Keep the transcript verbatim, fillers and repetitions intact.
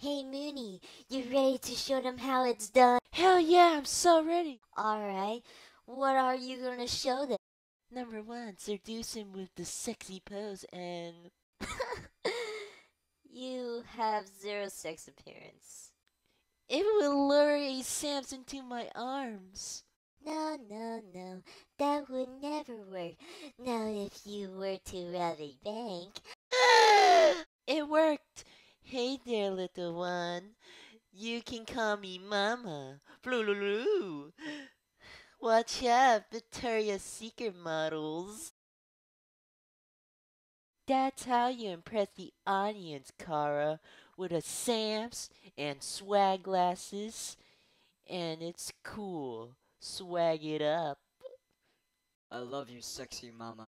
Hey Mooney, you ready to show them how it's done? Hell yeah, I'm so ready. Alright, what are you gonna show them? Number one, seduce him with the sexy pose and... You have zero sex appearance. It will lure a Samson to my arms. No, no, no, that would never work. Now if you were to rob a bank... It worked. Hey there, little one. You can call me Mama. Blue. Watch out, Victoria's Secret models. That's how you impress the audience, Kara, with a Sam's and swag glasses. And it's cool. Swag it up. I love you, sexy mama.